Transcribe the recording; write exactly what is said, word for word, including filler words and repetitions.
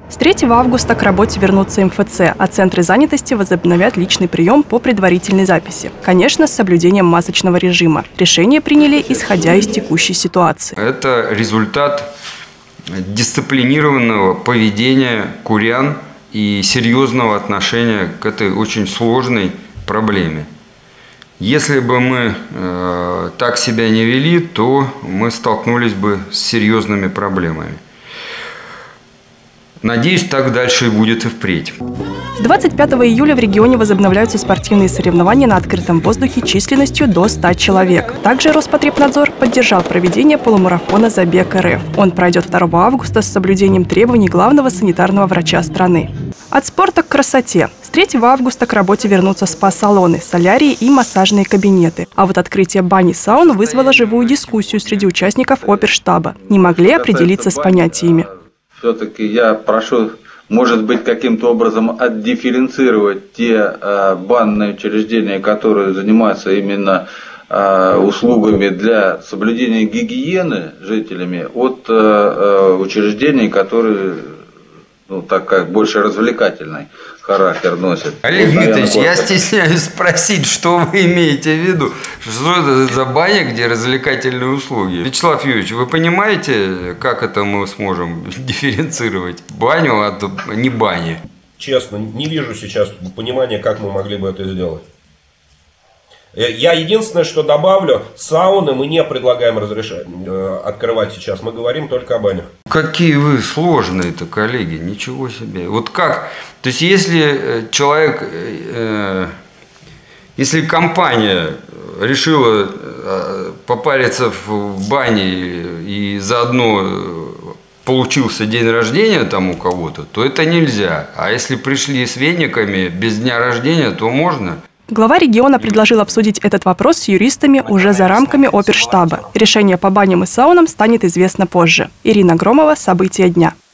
С третьего августа к работе вернутся эм эф цэ, а центры занятости возобновят личный прием по предварительной записи. Конечно, с соблюдением масочного режима. Решение приняли, исходя из текущей ситуации. Это результат дисциплинированного поведения курян и серьезного отношения к этой очень сложной проблеме. Если бы мы э, так себя не вели, то мы столкнулись бы с серьезными проблемами. Надеюсь, так дальше и будет и впредь. С двадцать пятого июля в регионе возобновляются спортивные соревнования на открытом воздухе численностью до ста человек. Также Роспотребнадзор поддержал проведение полумарафона «Забег эр эф». Он пройдет второго августа с соблюдением требований главного санитарного врача страны. От спорта к красоте. С третьего августа к работе вернутся спа-салоны, солярии и массажные кабинеты. А вот открытие бани и саун вызвало живую дискуссию среди участников оперштаба. Не могли определиться с понятиями. Все-таки я прошу, может быть, каким-то образом отдифференцировать те э, банные учреждения, которые занимаются именно э, услугами для соблюдения гигиены жителями, от э, э, учреждений, которые, ну, так как больше развлекательный характер носят. Олег Дмитриевич, я стесняюсь спросить, что вы имеете в виду? Что это за баня, где развлекательные услуги? Вячеслав Юрьевич, вы понимаете, как это мы сможем дифференцировать баню от не бани? Честно, не вижу сейчас понимания, как мы могли бы это сделать. Я единственное, что добавлю, сауны мы не предлагаем разрешать, э, открывать сейчас. Мы говорим только о банях. Какие вы сложные-то, коллеги, ничего себе. Вот как? То есть, если человек, э, если компания решила попариться в бане и заодно получился день рождения там у кого-то, то это нельзя. А если пришли с вениками без дня рождения, то можно. Глава региона предложил обсудить этот вопрос с юристами уже за рамками оперштаба. Решение по баням и саунам станет известно позже. Ирина Громова, события дня.